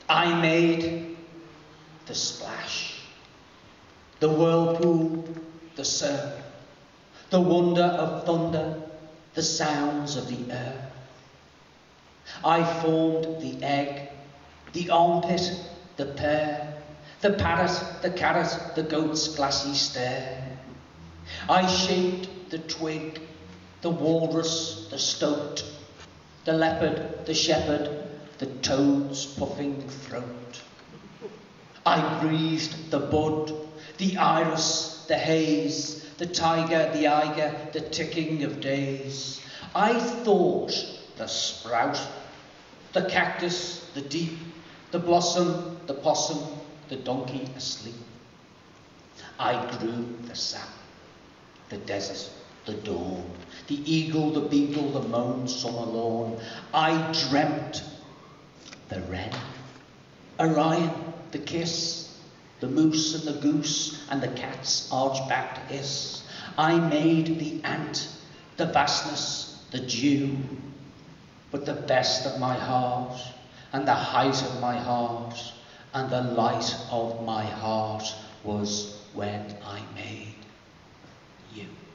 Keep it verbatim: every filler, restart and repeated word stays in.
I made the splash, the whirlpool, the surf, the wonder of thunder, the sounds of the air. I formed the egg, the armpit, the pear, the parrot, the carrot, the goat's glassy stare. I shaped the twig, the walrus, the stoat, the leopard, the shepherd, the toad's puffing throat. I breathed the bud, the iris, the haze, the tiger, the eiger, the ticking of days. I thought the sprout, the cactus, the deep, the blossom, the possum, the donkey asleep. I grew the sap, the desert, the dawn, the eagle, the beagle, the mown summer lawn. I dreamt the wren, Orion, the kiss, the moose and the goose, and the cat's arch-backed hiss. I made the ant, the vastness, the dew. But the best of my heart, and the height of my heart, and the light of my heart was when I made you.